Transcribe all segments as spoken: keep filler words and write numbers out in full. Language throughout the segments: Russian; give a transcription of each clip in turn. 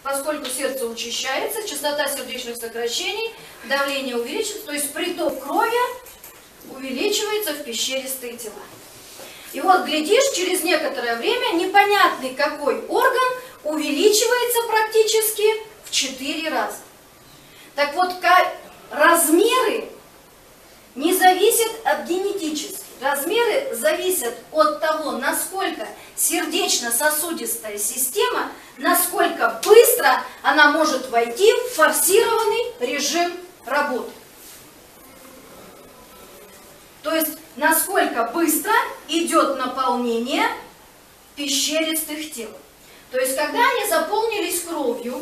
поскольку сердце учащается, частота сердечных сокращений, давление увеличивается, то есть приток крови увеличивается в пещеристые тела. И вот, глядишь, через некоторое время непонятный какой орган увеличивается практически в четыре раза. Так вот, размеры не зависят от генетических. Размеры зависят от того, насколько сердечно-сосудистая система, насколько быстро она может войти в форсированный режим работы. То есть, насколько быстро идет наполнение пещеристых тел. То есть, когда они заполнились кровью,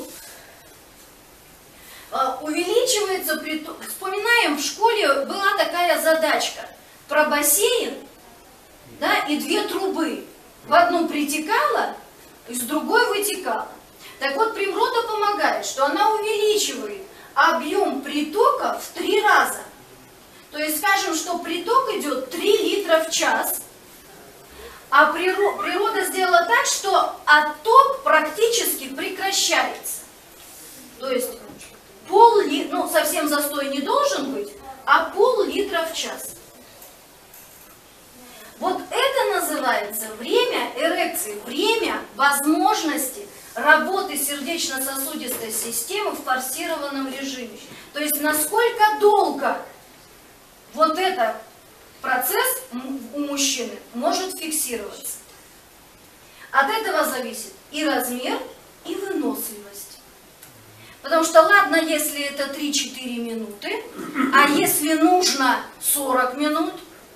увеличивается приток. Вспоминаем, в школе была такая задачка про бассейн, да, и две трубы. В одну притекала, из другой вытекала. Так вот, Примрода помогает, что она увеличивает объем притока в три раза. То есть, скажем, что приток идет три литра в час, а природа сделала так, что отток практически прекращается. То есть, пол литра, ну, совсем застой не должен быть, а пол-литра в час. Вот это называется время эрекции, время возможности работы сердечно-сосудистой системы в форсированном режиме. То есть, насколько долго вот этот процесс у мужчины может фиксироваться. От этого зависит и размер, и выносливость. Потому что ладно, если это три-четыре минуты, а если нужно сорок минут,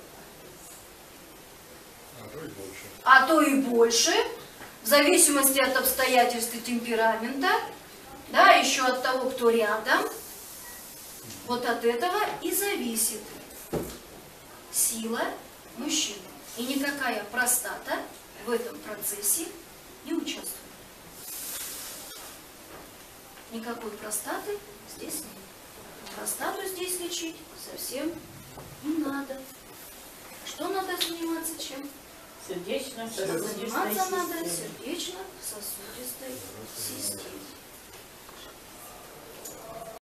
а то и больше, в зависимости от обстоятельств и темперамента, да, еще от того, кто рядом, вот от этого и зависит сила мужчины. И никакая простата в этом процессе не участвует. Никакой простаты здесь нет. Простату здесь лечить совсем не надо. Что надо заниматься чем? Сердечно-сосудистой Заниматься надо системой. сердечно-сосудистой системой.